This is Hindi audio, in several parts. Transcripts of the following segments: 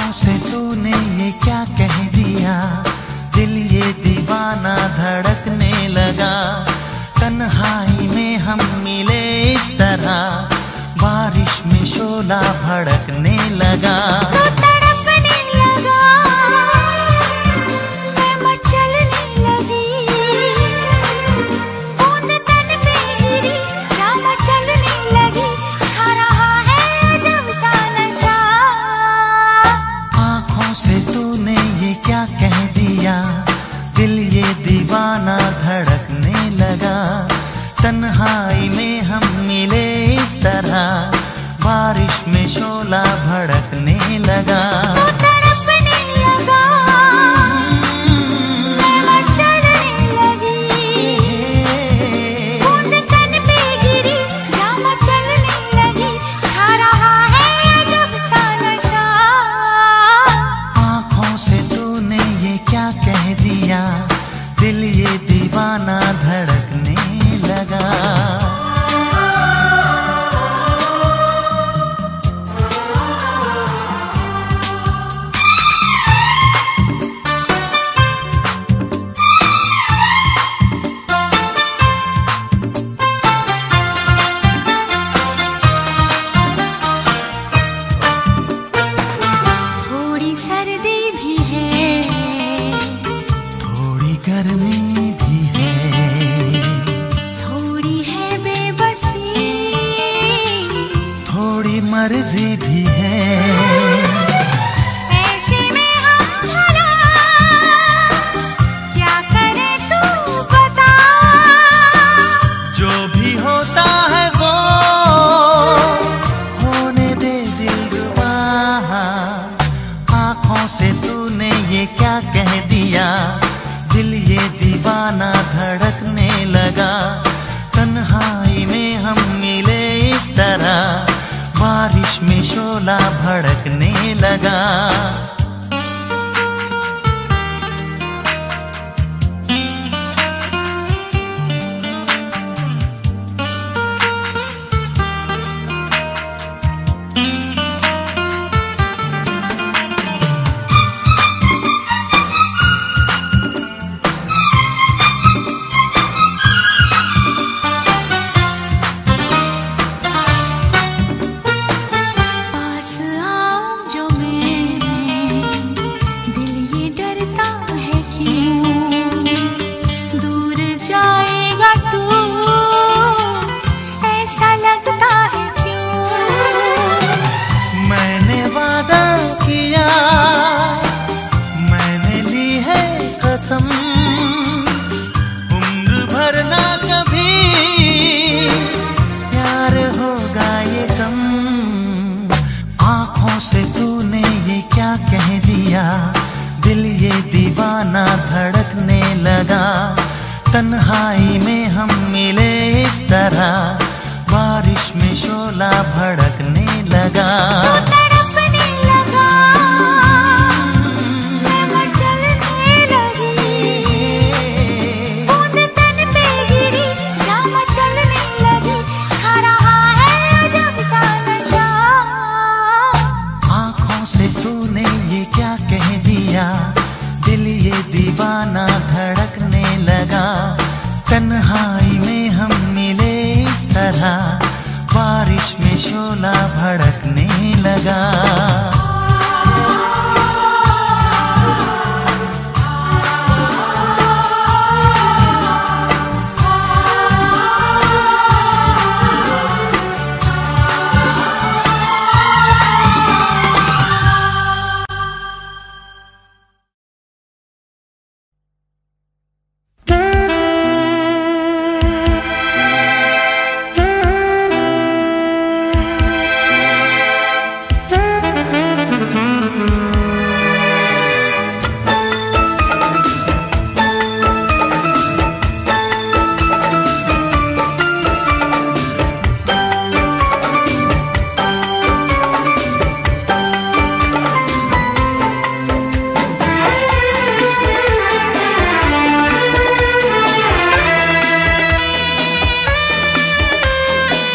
आँखों से तूने ये क्या कह दिया, दिल ये दीवाना धड़कने लगा। तन्हाई में हम मिले इस तरह, बारिश में शोला भड़कने लगा। क्या कह दिया, दिल ये दीवाना धड़कने लगा। तन्हाई में हम मिले इस तरह, बारिश में शोला भड़कने लगा। दिल ये दीवाना धड़कने लगा। थोड़ी सर्दी भी है, गर्मी भी है, थोड़ी है बेबसी, थोड़ी मर्जी भी है। ऐसे में हम भला क्या करें तू बता। जो भी होता है वो होने दे दिलरुबा। आँखों से तूने ये क्या कह दिया, दिल ये दीवाना धड़कने लगा। तन्हाई में हम मिले इस तरह, बारिश में शोला भड़कने लगा। उम्र भर ना कभी प्यार होगा ये कम। आँखों से तूने ये क्या कह दिया, दिल ये दीवाना धड़कने लगा। तन्हाई में हम मिले इस तरह, बारिश में शोला भड़कने लगा। दिल ये दीवाना धड़कने लगा। तन्हाई में हम मिले इस तरह, बारिश में शोला भड़कने लगा।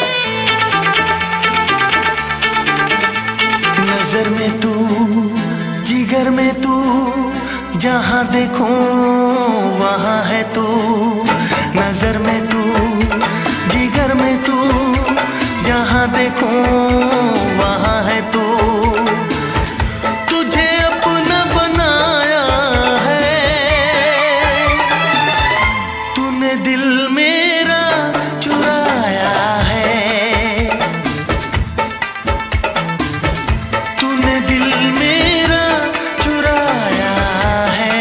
नजर में तू जिगर में तू, जहाँ देखूं वहाँ है तू, नजर में तू, जिगर में तू, जहाँ देखूं वहाँ है तू। तुझे अपना बनाया है, तूने दिल मेरा चुराया है, तूने दिल मेरा चुराया है।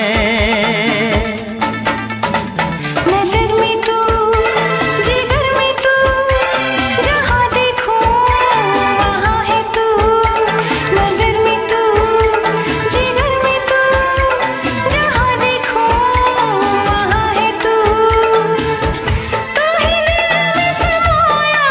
नजर में तू, जिगर में तू, जहाँ देखो वहाँ है तू, नजर में तू, जिगर में तू, जहाँ देखो वहाँ है तू। तू ही दिल में समाया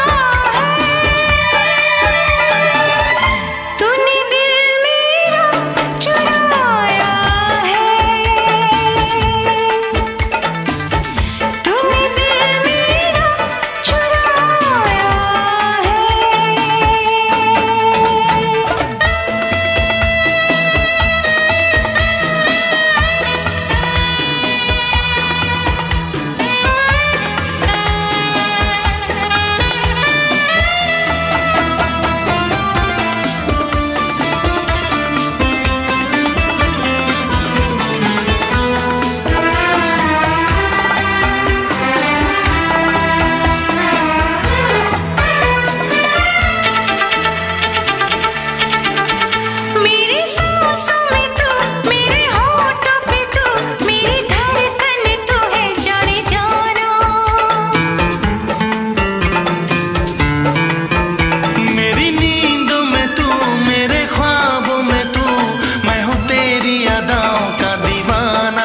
है, तूने दिल मेरा चुराया है, तूने दिल मेरा चुराया है। मेरी सांसों में तू, मेरे होठों पे तू, मेरी धड़कन तू है जाने जाना। मेरी नींदों में तू, मेरे ख्वाबों में तू, मैं हूँ तेरी अदाओं का दीवाना।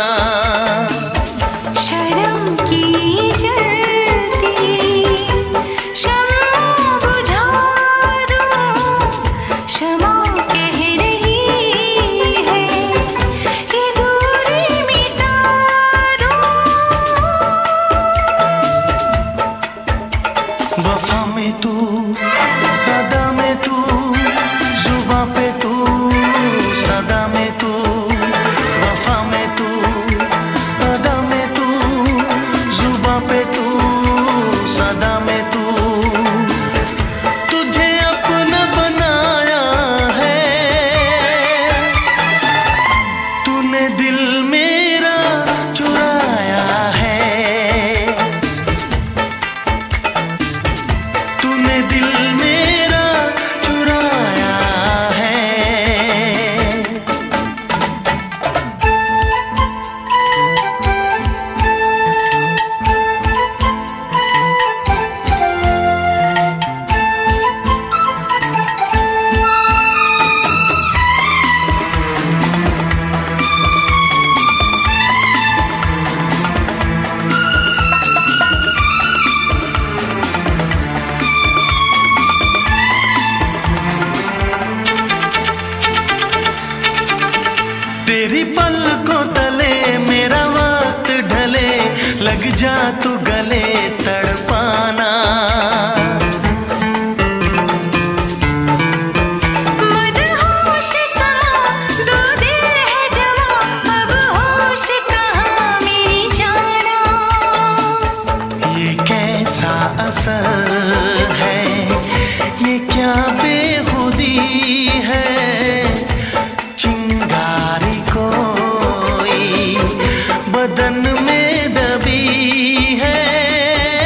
शर्म की जलती शम्मा बुझा दूं, शम्मा कह रही है कि दूरी मिटा दूं। वफा में तू, अदा में तू, जुबां पे तू, सदा में तू, वफा में तू, अदा में तू, जुबां पे तू, सदा में तू। तुझे अपना बनाया है, तूने दिल मेरा चुराया है, तूने दिल मेरा चुराया है। तेरी पलकों तले मेरा वक्त ढले, लग जा तू गले तड़पाना। मदहोश समा दो दिल है जवा, अब होश कहाँ मेरी जाना। ये कैसा असर है, ये क्या बेखुदी है, चिंगारी कोई बदन में दबी है,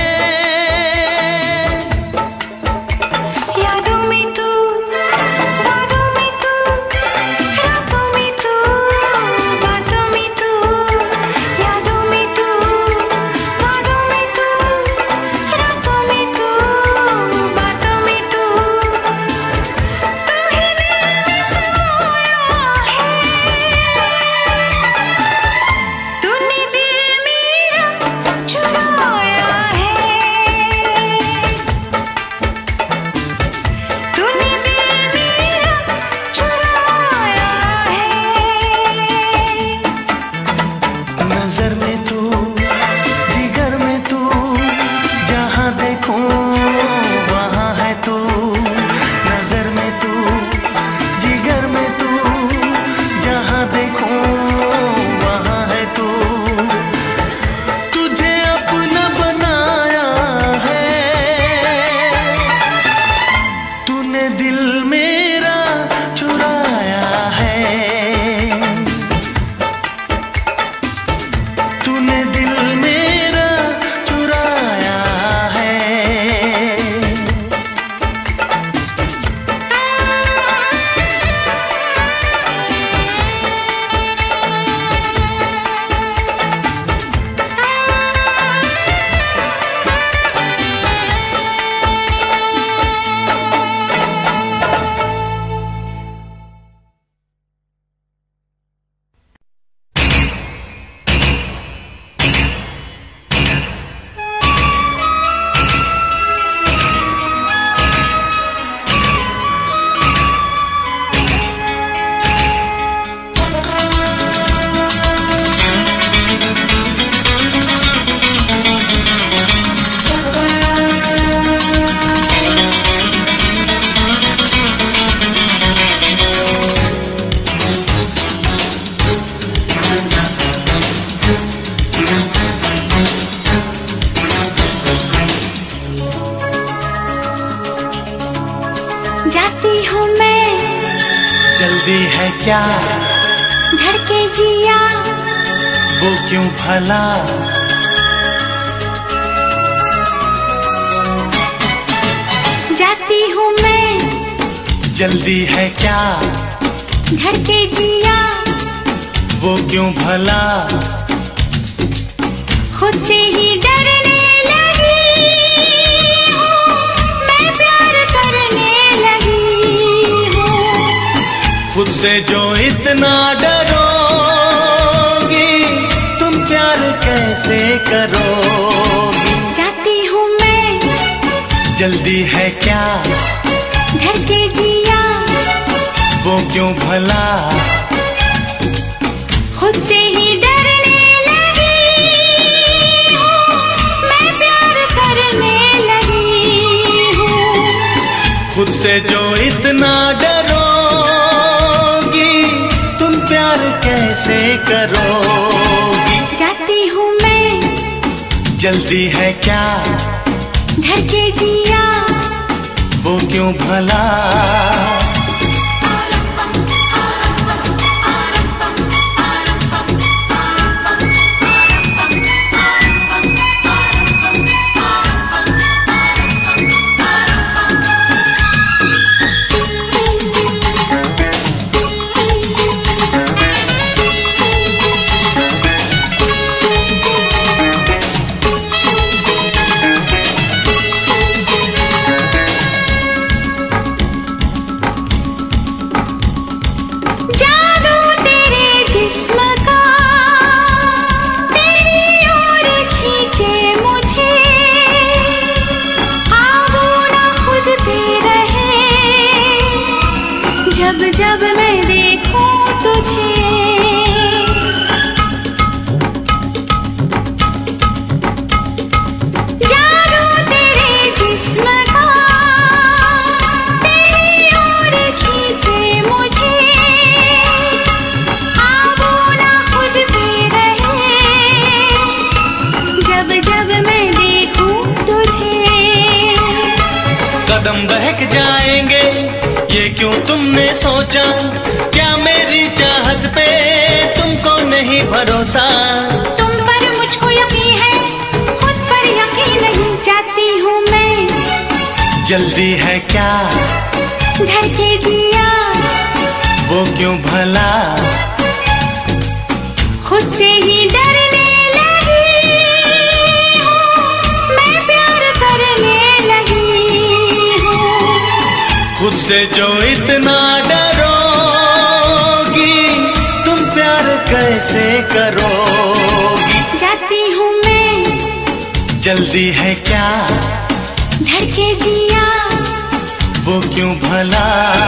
जल्दी है क्या धड़के जिया, वो क्यों भला, जाती हूँ मैं, जल्दी है क्या धड़के जिया, वो क्यों भला, खुद से ही डरने लगी हूँ, मैं प्यार करने लगी हूँ। खुद से जो इतना डरोगी तुम प्यार कैसे करोगी। जाती हूँ मैं, जल्दी है क्या धड़के जिया, वो क्यों भला, खुद से ही डरने लगी हूँ, मैं प्यार करने लगी हूँ। खुद से जो इतना डरोगी तुम प्यार कैसे करोगी। जाती हूँ मैं, जल्दी है क्या धड़के जिया, वो क्यों भला, जब जब मैं देखूं तुझे, जादू तेरे जिस्म का तेरी ओर खींचे मुझे, आबू ना खुद पे रहे जब जब मैं देखूं तुझे। कदम बहक जाएंगे ये क्यों तुमने सोचा, क्या मेरी चाहत पे तुमको नहीं भरोसा। तुम पर मुझको यकीन है, खुद पर यकीन नहीं। जाती हूँ मैं, जल्दी है क्या धड़के जिया, वो क्यों भला, खुद से ही डरने लगी हूँ, मैं प्यार करने लगी हूँ। खुद से जो इतना डरोगी तुम प्यार कैसे करोगी। जाती हूँ मैं, जल्दी है क्या धड़के जिया, वो क्यों भला,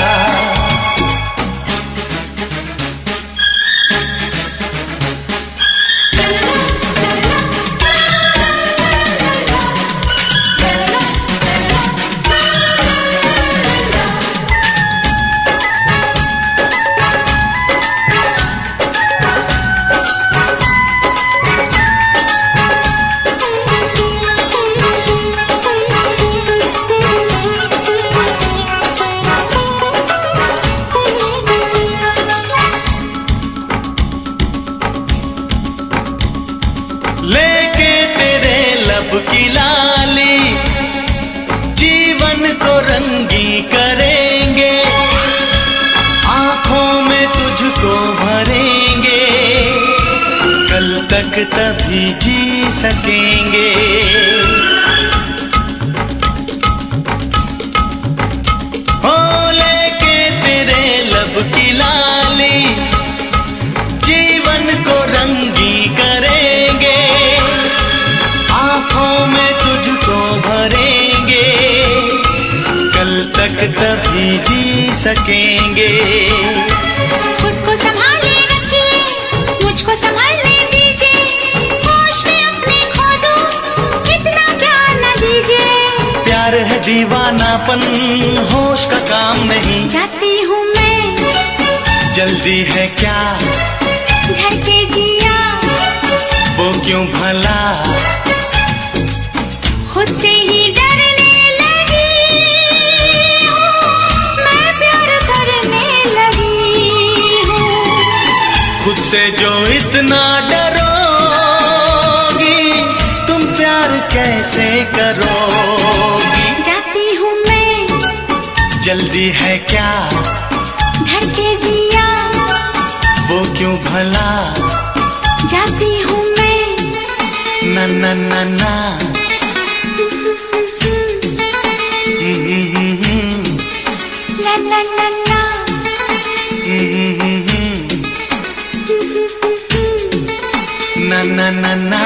लेके तेरे लब की लाली जीवन को रंगी करेंगे, आंखों में तुझको भरेंगे, कल तक तभी जी सकेंगे। हो लेके तेरे लब की लाली जीवन को रंगी करेंगे, आंखों में तुझको भरेंगे, कल तक तभी जी सकेंगे। खुद को संभाले रखिए, मुझको संभालने दीजिए, होश में अपने खो दूं, इतना प्यार न दीजिए। प्यार है दीवानापन, होश का काम नहीं। जाती हूँ मैं, जल्दी है क्या धड़के जिया, वो क्यों भला, खुद से ही डरने लगी हूँ, मैं प्यार करने लगी इतना डरोगी, तुम प्यार कैसे करोगी? जाती हूँ मैं, जल्दी है क्या? धड़के जिया, वो क्यों भला? जाती हूँ मैं, ना ना ना ना। ला ला ला ला, ना ना ना ना।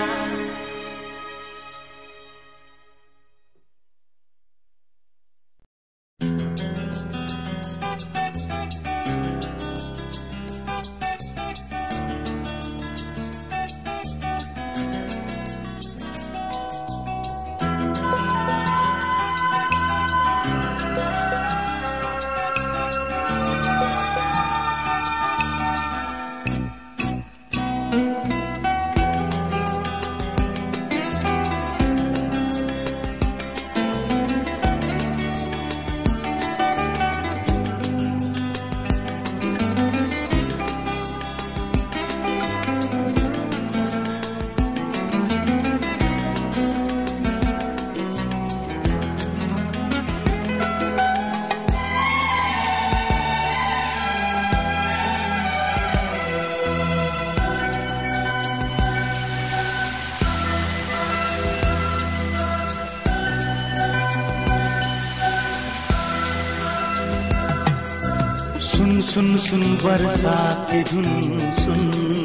सुन सुन सुन बरसात की धुन सुन,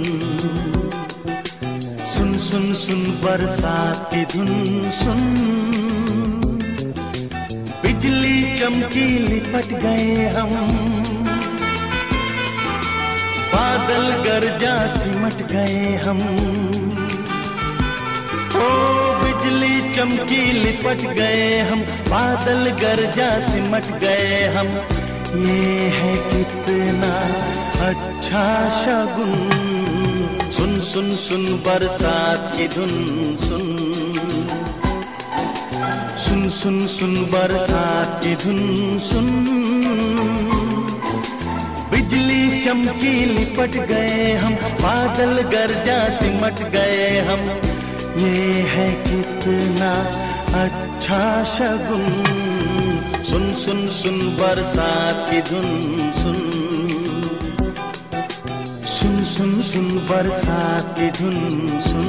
सुन सुन सुन बरसात की धुन सुन। बिजली चमकी लिपट गए हम, बादल गरजा सिमट गए हम। ओ बिजली चमकी लिपट गए हम, बादल गरजा सिमट गए हम। ये है कितना अच्छा शगुन, सुन सुन सुन बरसात की धुन सुन, सुन सुन सुन बरसात की धुन सुन। बिजली चमकी लिपट गए हम, बादल गरजा सिमट गए हम। ये है कितना अच्छा शगुन, सुन सुन सुन बरसात की धुन सुन, सुन सुन सुन बरसात की धुन सुन।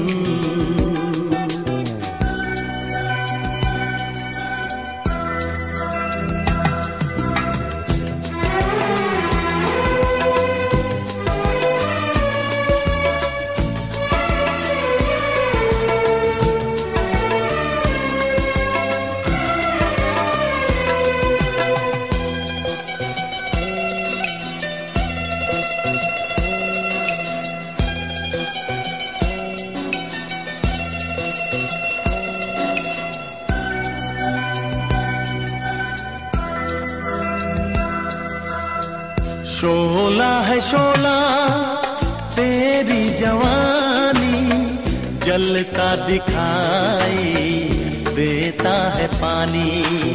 शोला है शोला तेरी जवानी, जलता दिखाई देता है पानी।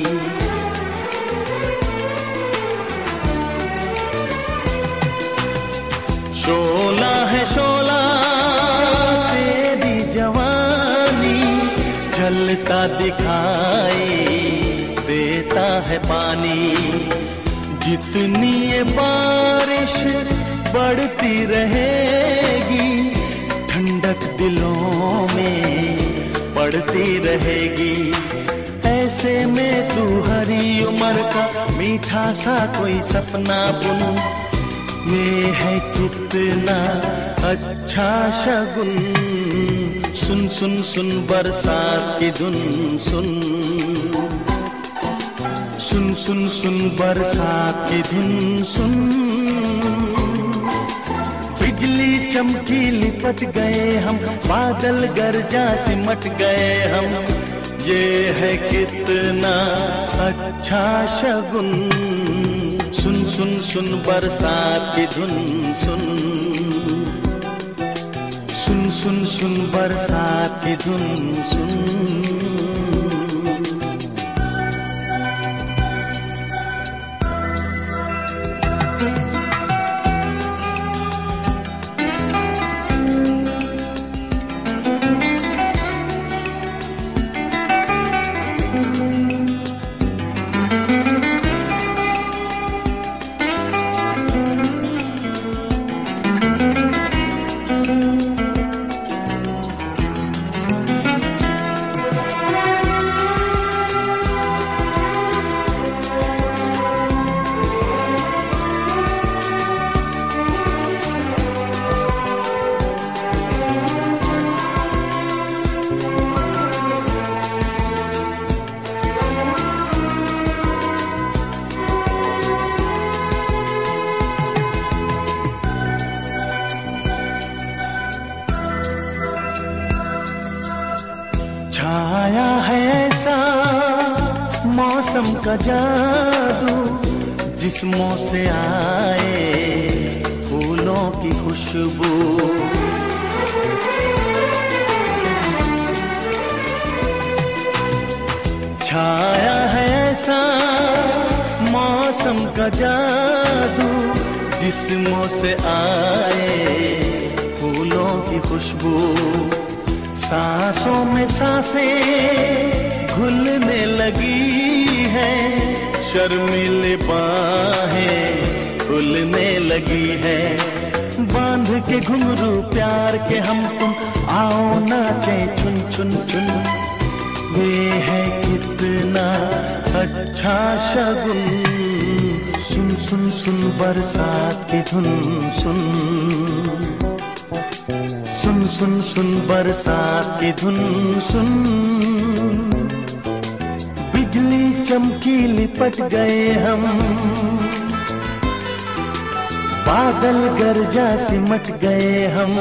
शोला है शोला तेरी जवानी, जलता दिखाई देता है पानी। जितनी ये बारिश बढ़ती रहेगी, ठंडक दिलों में पड़ती रहेगी। ऐसे में तू हरी उम्र का मीठा सा कोई सपना बुन। ये है कितना अच्छा शगुन, सुन सुन सुन बरसात की धुन सुन, सुन सुन सुन बरसात की धुन सुन। बिजली चमकी लिपट गए हम, बादल गरजा सिमट गए हम। ये है कितना अच्छा शगुन, सुन सुन सुन बरसात की धुन सुन, सुन सुन सुन बरसात की धुन सुन। मौसम का जादू जिस्मों से आए फूलों की खुशबू, छाया है ऐसा मौसम का जादू जिस्मों से आए फूलों की खुशबू, सांसों में सांसें घुलने लगी है, शर्मीली बाहें खुलने लगी है, बांध के घुंघरू प्यार के हम तुम आओ नाचे चुन चुन चुन, ये है कितना अच्छा शगुन, सुन सुन सुन बरसात की धुन सुन, सुन सुन सुन बरसात की धुन सुन, बिजली चमकी लिपट गए हम, बादल गरजा सिमट गए हम,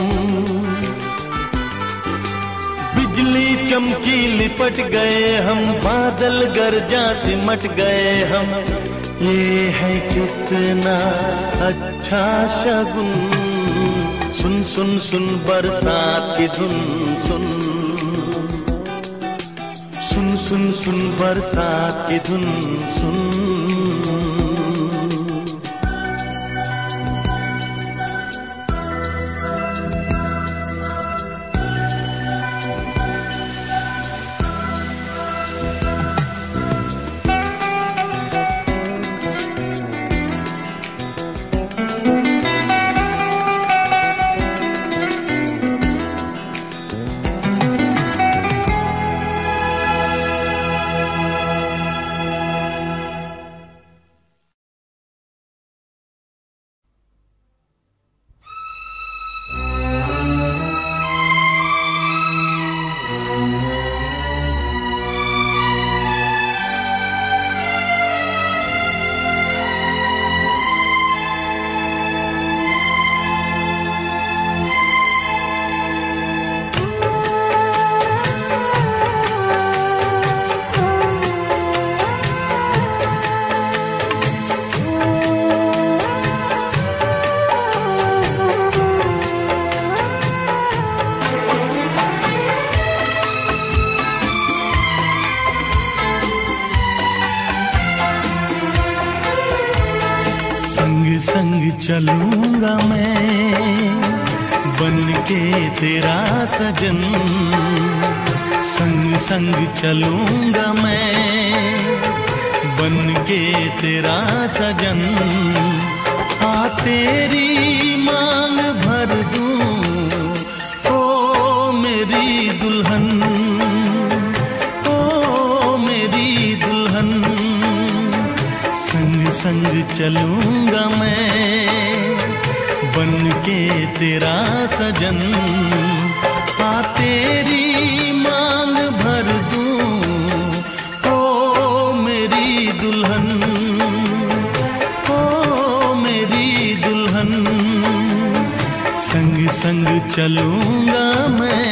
बिजली चमकी लिपट गए हम, बादल गरजा सिमट गए हम, ये है कितना अच्छा शगुन, सुन सुन सुन बरसात की धुन सुन, सुन सुन सुन बरसात की धुन सुन। संग चलूंगा मैं बन के तेरा सजन, संग संग चलूंगा मैं बन के तेरा सजन, आ तेरी मांग भर दूं ओ मेरी दुल्हन, ओ मेरी दुल्हन, संग संग चलूंगा मैं बन के तेरा सजन, आ तेरी मांग भर दूं ओ मेरी दुल्हन, ओ मेरी दुल्हन, संग संग चलूंगा मैं।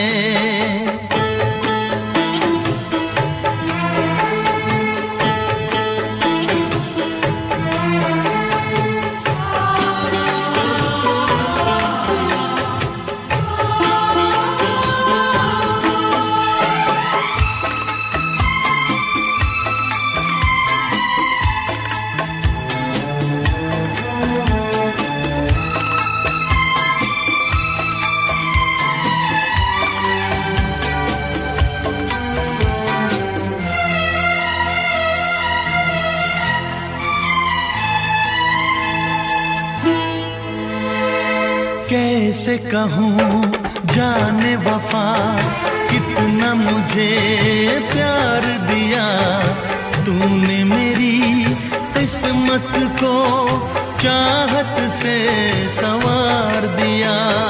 कैसे कहूँ जाने वफा कितना मुझे प्यार दिया, तूने मेरी किस्मत को चाहत से संवार दिया,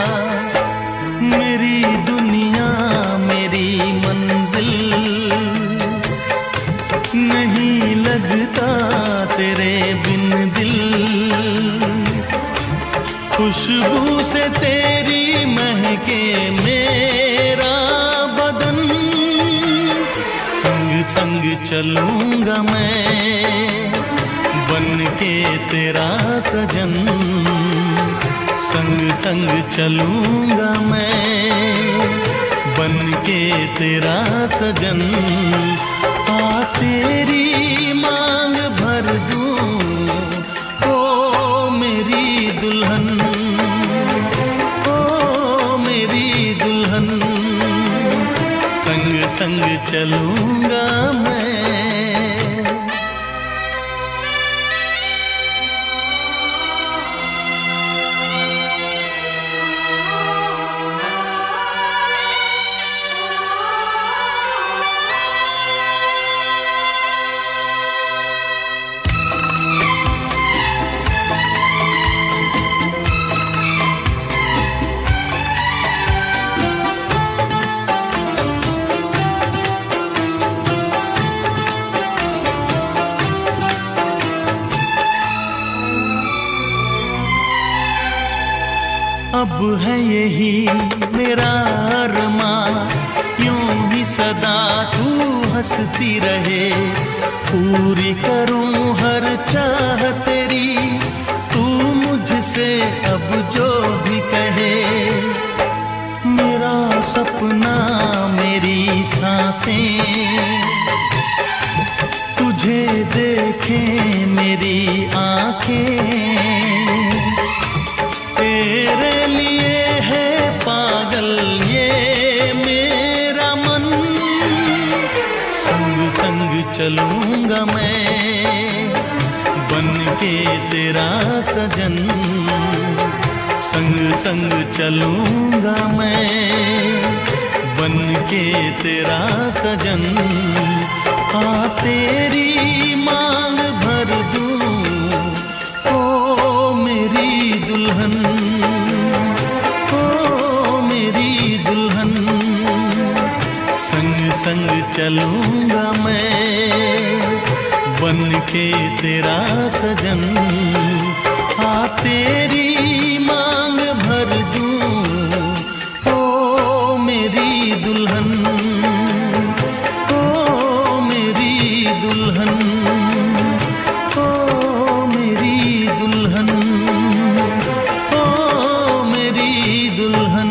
मेरी दुनिया मेरी मंजिल नहीं लगता तेरे बिन दिल, खुशबू से तेरी महके मेरा बदन, संग संग चलूंगा मैं, बन के तेरा सजन। संग संग चलूंगा मैं, बन के तेरा सजन। आ तेरी मांग भर दूं, ओ मेरी दुल्हन, ओ मेरी दुल्हन। संग संग चलूंगा मैं। अब है यही मेरा अरमां, यूं ही सदा तू हंसती रहे। पूरी करूं हर चाह तेरी, तू मुझसे अब जो भी कहे। मेरा सपना मेरी सांसें, तुझे देखें मेरी आंखें। तेरे लिए है पागल ये मेरा मन। संग संग चलूंगा मैं, बन के तेरा सजन। संग संग चलूंगा मैं, बन के तेरा सजन। आ तेरी मांग भर दूं, ओ मेरी दुल्हन, ओ मेरी दुल्हन। संग संग चलूंगा मैं, बन के तेरा सजन। आ तेरी मांग भर दूं, ओ मेरी दुल्हन, ओ मेरी दुल्हन, ओ मेरी दुल्हन, ओ मेरी दुल्हन।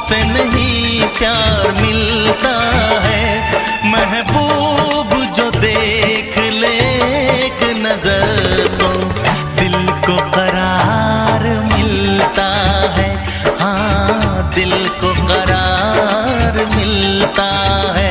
से नहीं प्यार मिलता है। महबूब जो देख ले एक नजर तो दिल को करार मिलता है। हाँ, दिल को करार मिलता है।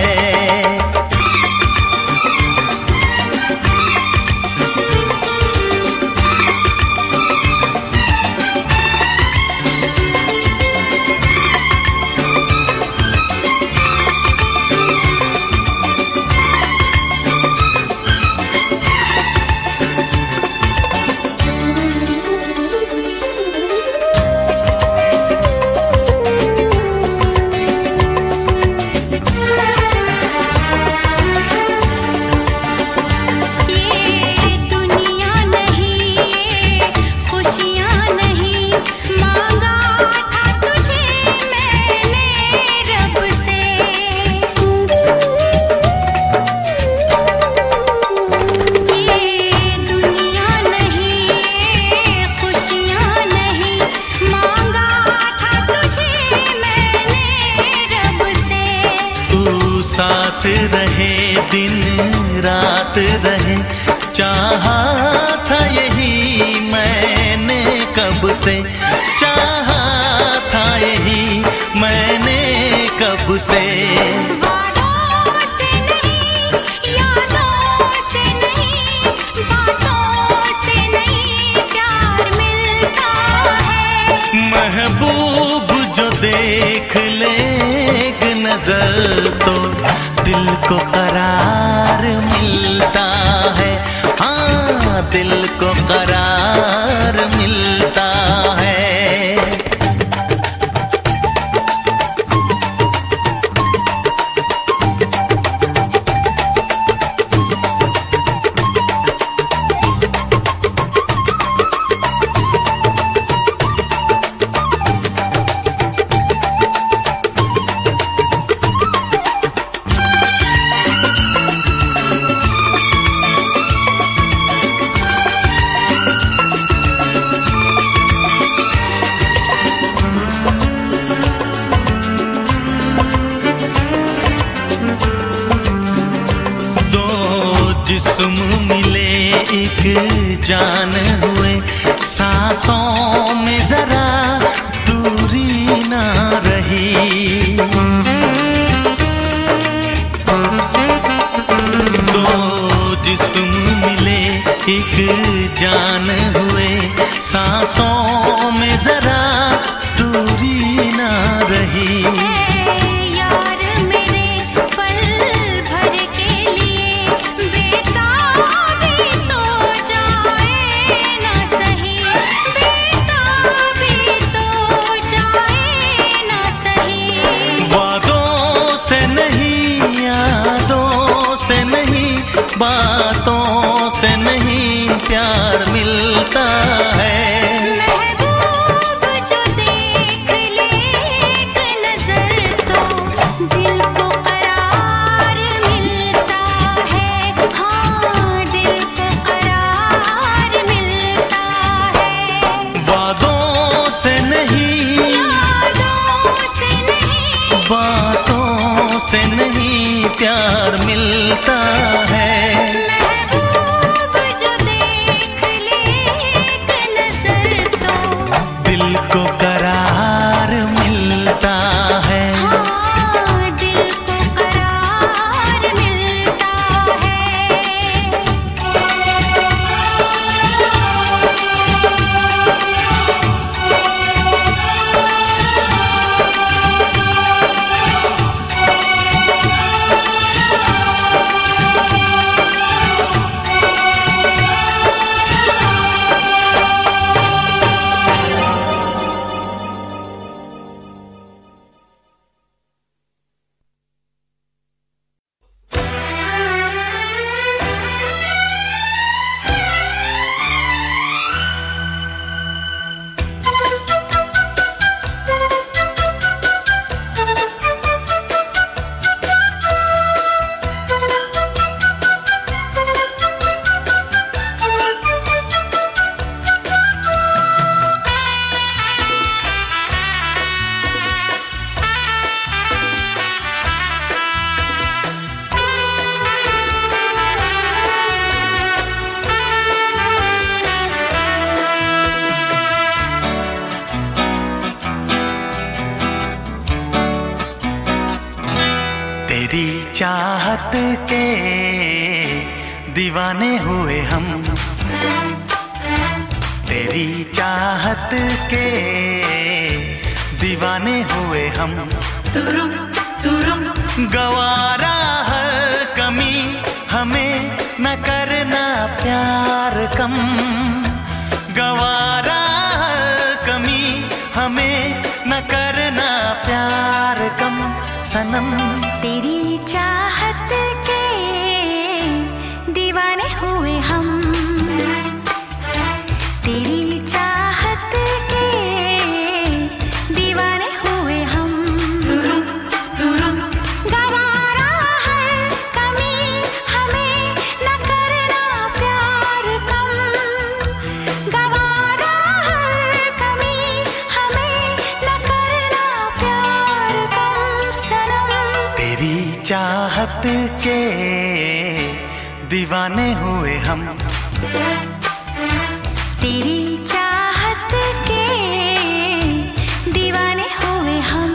साथ रहे दिन रात रहे, चाहा था यही मैंने कब से, चाहा था यही मैंने कब से। वादों से नहीं, यादों से नहीं, बातों से नहीं प्यार मिलता है। महबूब जो देख ले एक नजर तो दिल को करार मिलता है। हाँ, दिल को करार मिलता है। जिस्म मिले एक जान हुए, सांसों में जरा दूरी ना रही। दो जिस्म मिले एक जान हुए, सांसों में जरा दूरी ना रही। बातों से नहीं प्यार मिलता है। महबूब जो देख ले एक नजर तो दिल को करार मिलता है। हाँ, दिल को करार मिलता है। वादों से नहीं, यादों से नहीं, बातों से नहीं प्यार मिलता है। दिल को करार मिलता है। हाँ, दिल को करार मिलता है। तेरी चाहत के दीवाने हुए हम, तेरी चाहत के दीवाने हुए हम। गवारा हर कमी हमें न करना प्यार कम, गवारा हर कमी हमें न करना प्यार कम सनम। तेरी चाहत के दीवाने हुए हम, तेरी चाहत के दीवाने हुए हम। गवारा हर कमी हमें न करना प्यार कम, गवारा हर कमी हमें न करना प्यार कम सनम। तेरी चाहत के दीवाने हुए हम, तेरी चाहत के दीवाने हुए हम।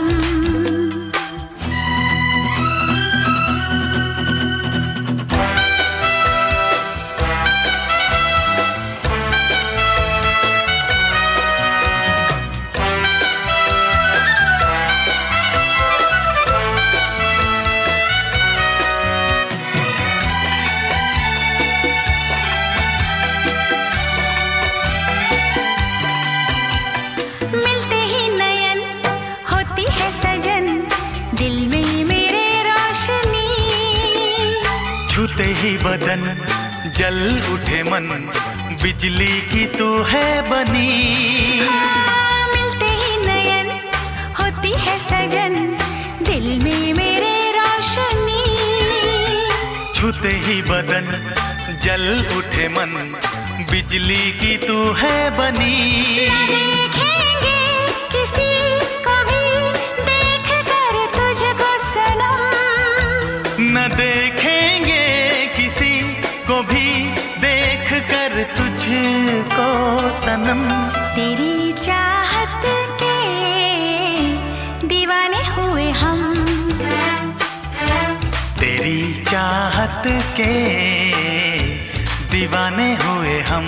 मिलते ही नयन होती है सजन, दिल में मेरे रोशनी। छूते ही बदन जल उठे मन, बिजली की तू है बनी। मिलते ही नयन होती है सजन, दिल में मेरे रोशनी। छूते ही बदन जल उठे मन, बिजली की तू है बनी। देखेंगे किसी को भी देख कर तुझको सनम, न देखेंगे किसी को भी देख कर तुझको सनम। तेरी चाहत के दीवाने हुए हम, तेरी चाहत के दीवाने हुए हम।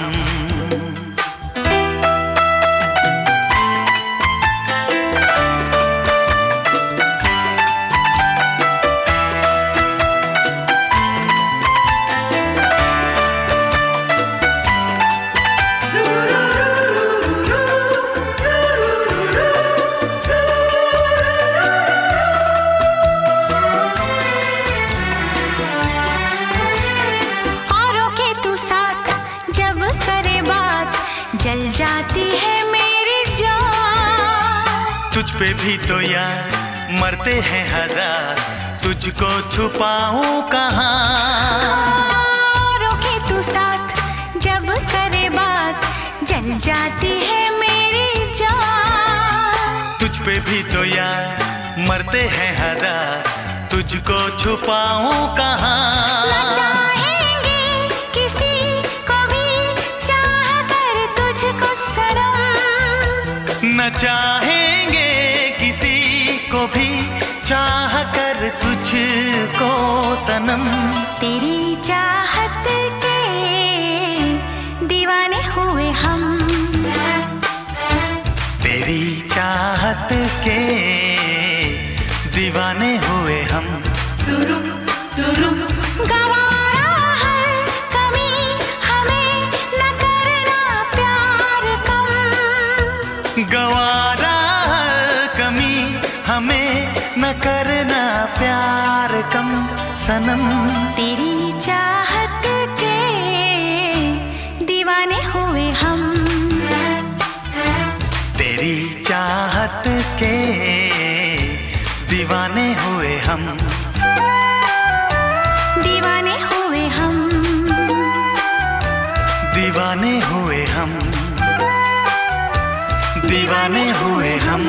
औरों के तू साथ जब करे बात, जल जाती है मेरी जान। तुझ पे भी तो यार मरते हैं हजार, तुझको छुपाऊं कहाँ। औरों के तू साथ जब करे बात, जल जाती है मेरी जान। तुझ पे भी तो यार मरते हैं हजार, तुझको छुपाऊं कहाँ। न चाहेंगे किसी को भी चाह कर तुझको सनम, न चाहेंगे किसी को भी चाह कर तुझको सनम। तेरी चाहत के दीवाने हुए हम, तेरी चाहत के दीवाने हुए हम। गवारा हर कमी हमें न करना प्यार कम, गवारा हर कमी हमें न करना प्यार कम सनम। तेरी चाहत के दीवाने हुए हम, तेरी चाहत के दीवाने हुए हम, दीवाने हुए हम, दीवाने हुए हम, दीवाने हुए हम,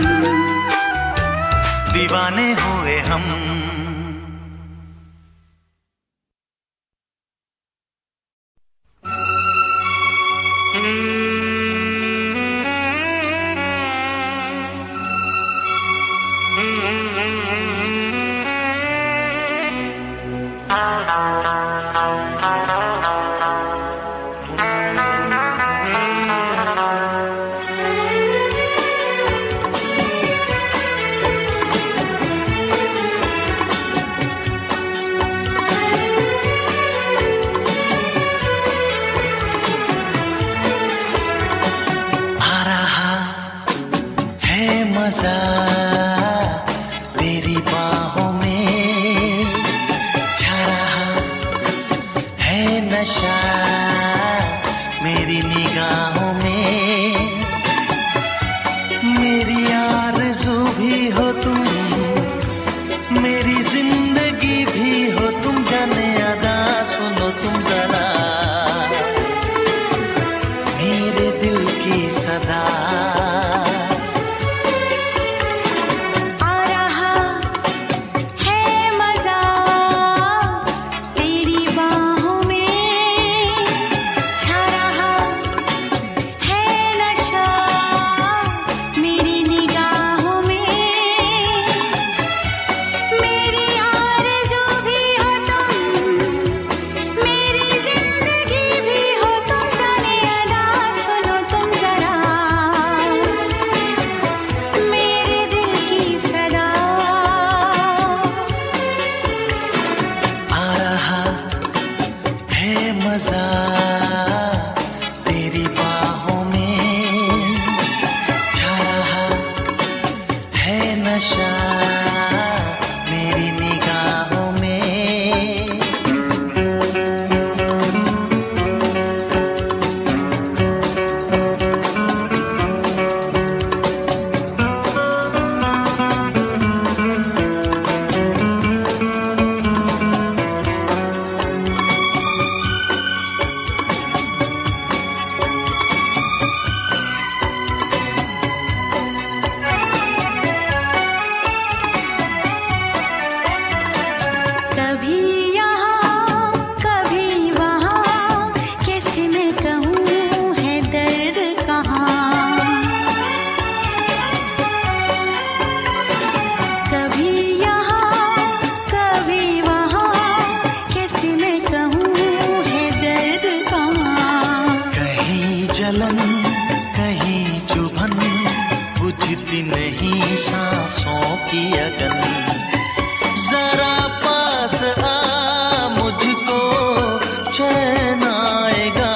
दीवाने हुए हम। तुम, मेरी जिंदगी भी हो तुम, जाने अदा सुनो तुम जरा मेरे दिल की सदा। मजा तेरी बाहों में छा रहा है, नशा मेरी निगाहों में। जलन कहीं चुभन बुझती नहीं सांसों की अगन, जरा पास आ मुझको चैन आएगा,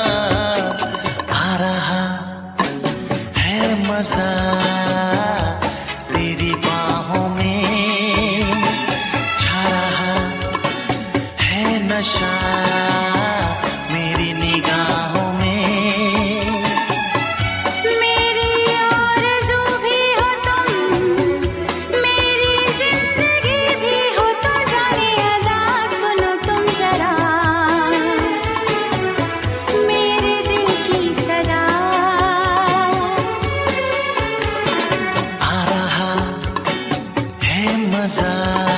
आ रहा है मजा तेरी बाहों में छा रहा है, नशा मेरी निगाहों में। मजा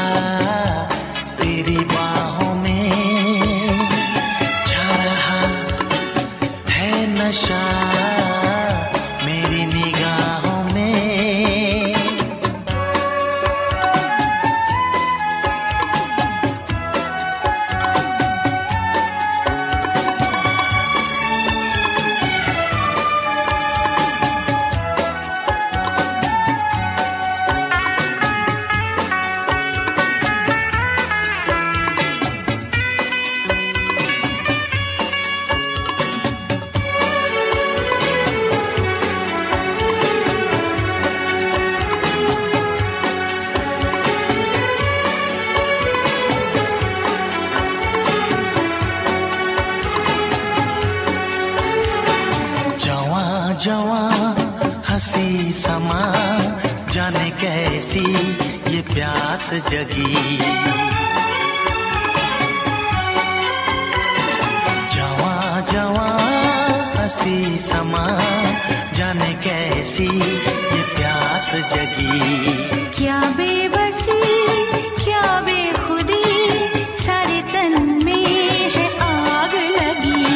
तेरी बाहों में छा रहा है, नशा मेरी निगाहों में। जवां हंसी समा, जाने कैसी ये प्यास जगी, जवां जवां हंसी समा, जाने कैसी ये प्यास जगी। क्या बेबसी क्या बेखुदी, सारे तन में है आग लगी,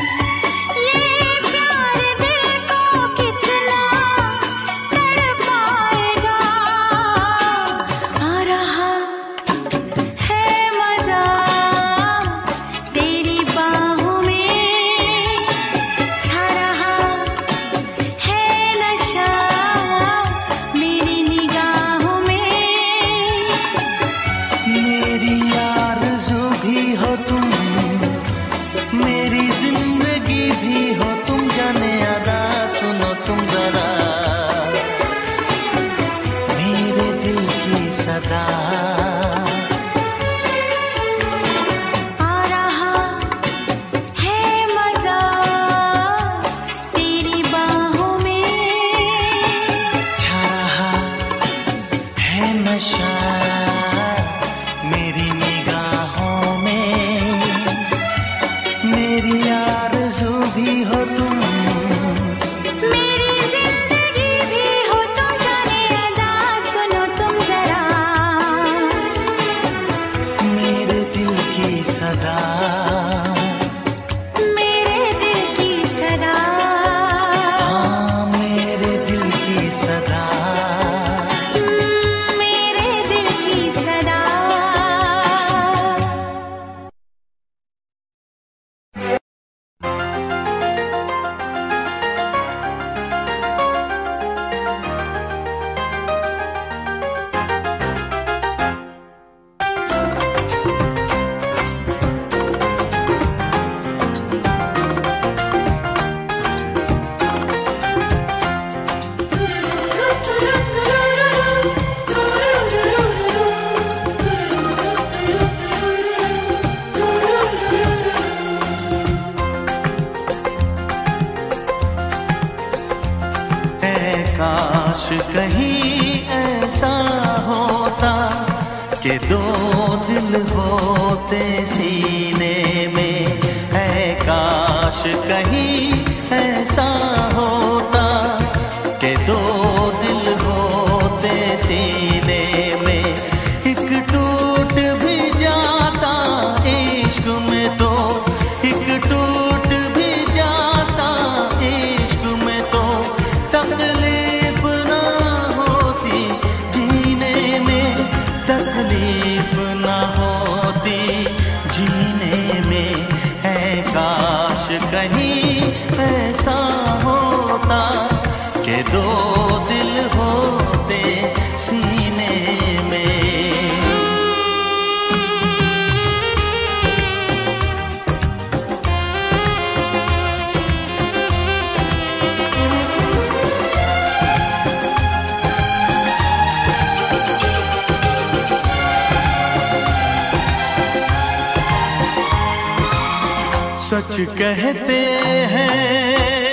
मेरी जिंदगी भी हो तुम, जाने अदा सुनो तुम जरा मेरे दिल की सदा। आ रहा है मजा तेरी बाहों में छा रहा है नशा मेरी निगाहों में, मेरी आरज़ू भी हो तुम, मेरी जिंदगी भी हो तुम, जाने आजाद सुनो तुम जरा, मेरे दिल की सदा, मेरे दिल की सदा, हाँ मेरे दिल की सदा। मेरे दिल की सदा। काश कहीं ऐसा होता कि दो दिल होते सीने में, है काश कहीं ऐसा होता कि दो दिल होते सीने में, एक टूट भी जाता इश्क में तो, एक टूट भी जाता इश्क में तो, तकलीफ ना होती जीने में, तकलीफ ना होती जीने में, है काश कहीं ऐसा होता कि दो दिल होते सीने में। सच कहते हैं,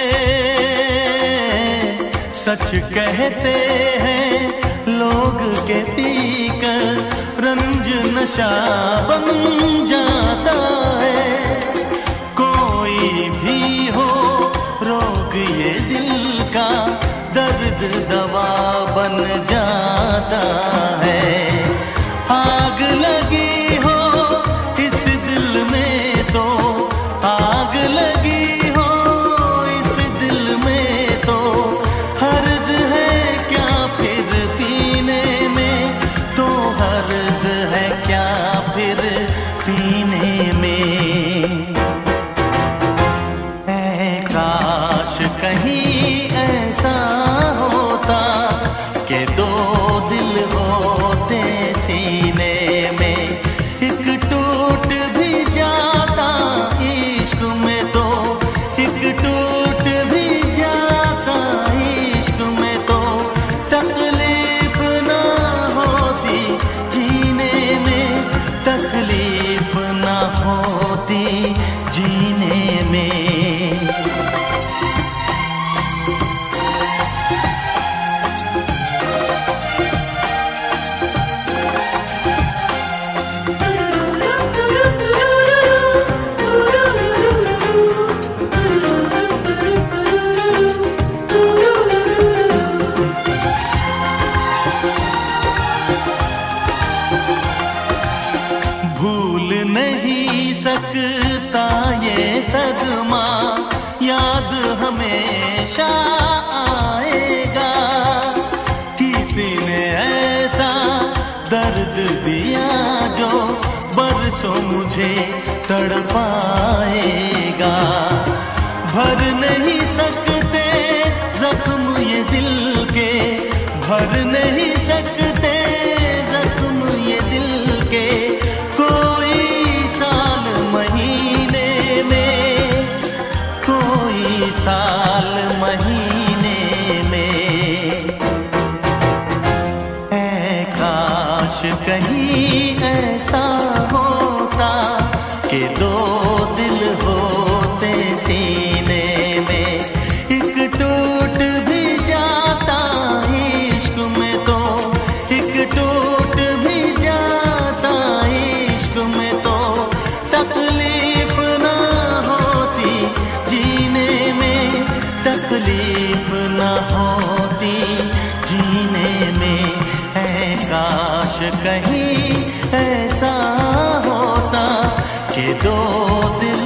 सच कहते हैं लोग के पीकर रंज नशा बन जाता है, कोई भी हो रोग ये दिल का दर्द दवा बन जाता है, आग लगी हो इस दिल में तो, आग लगी हो इस दिल में तो, हर्ज है क्या फिर पीने में, तो हर्ज है क्या फिर पीने में, है काश कहीं ऐसा होता कि दो दिल होते सीने में, एक टूट भी जाता इश्क में तो, एक टूट भी जाता इश्क में तो, तकलीफ ना होती जीने में, तकलीफ ना होती जीने में। भूल नहीं सकता ये सदमा, याद हमेशा आएगा, किसी ने ऐसा दर्द दिया जो बरसों मुझे तड़पाएगा, भर नहीं सकते जख्म ये दिल के, भर नहीं सकते जख्म ये दिल के, कोई साल महीने में, कोई साल महीने में, है काश कहीं ऐसा होता कि दो दिल होते सीने में, एक टूट भी जाता इश्क में तो, एक टूट तकलीफ न होती जीने में, है काश कहीं ऐसा होता कि दो दिल